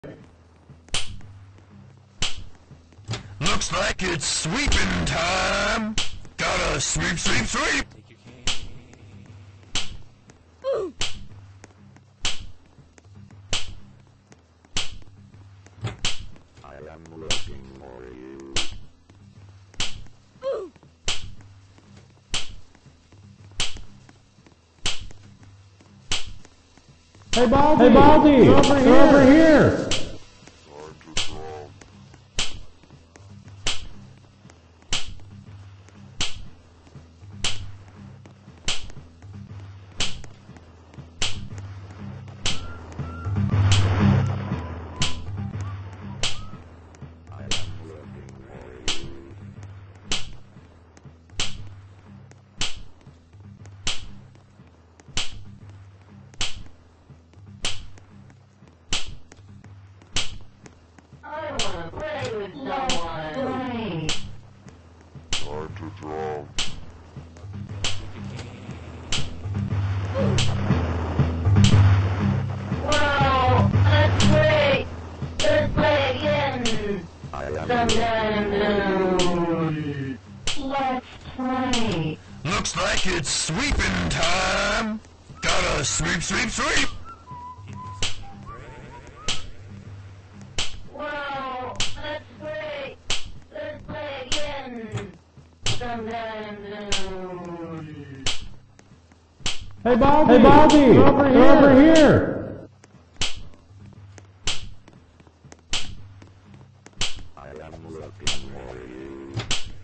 Looks like it's sweeping time. Gotta sweep, sweep, sweep. Ooh. I am looking for you. Ooh. Hey Baldi! Over here! I wanna play with someone. Time to draw. Wow, that's great. Let's play again. I am Sometime soon. Let's play. Looks like it's sweeping time. Gotta sweep, sweep, sweep. Wow, that's great. Let's play again. Sometime soon. Hey Baldi! Over here! I am looking for you.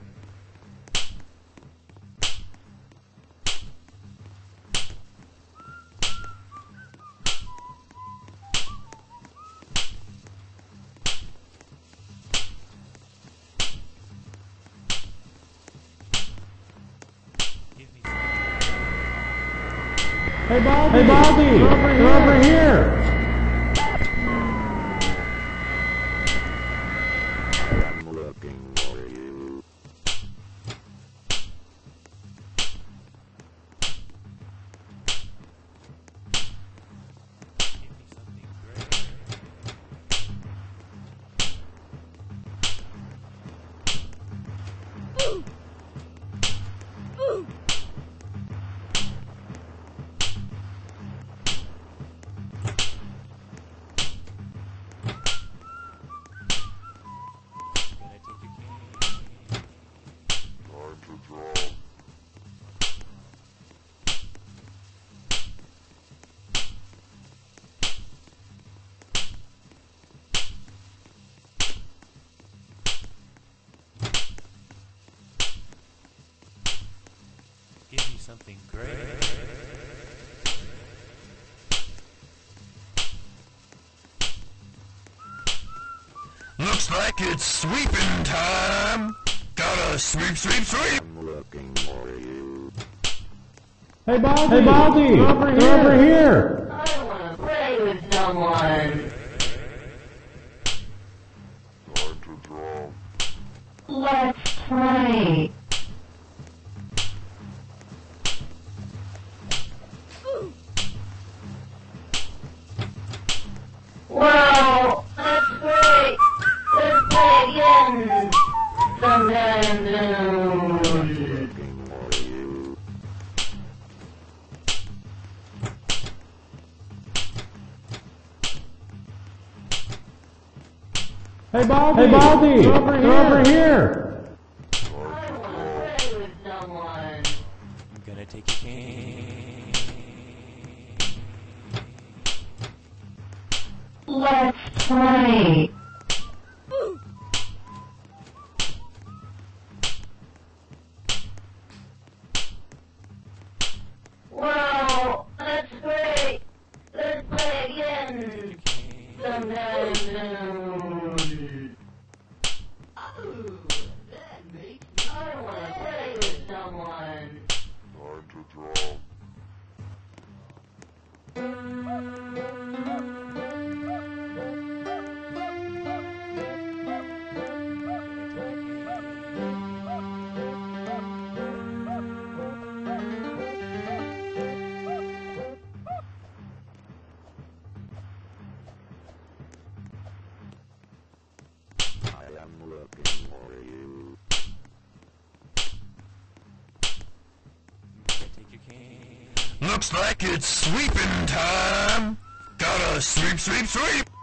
Hey Baldi! Over here! I am looking for you. Ooh. Ooh. Time to draw. Give me something great. Looks like it's sweeping time. Gotta sweep, sweep, sweep. I'm looking for you. Hey Baldi! Over here! I wanna play with someone. Time to draw. Let's play. Ooh. Wow, that's great. Let's play again. Sometime soon. Looking for you. Hey Baldi! Over here! I wanna play with someone. I'm gonna take your cane. Let's play. Ooh. Wow, that's great. Let's play again. Sometime soon. Oh, that makes me. I wanna play with someone. Time to draw. am looking for you. Gonna take your cane. Looks like it's sweeping time. Gotta sweep, sweep, sweep.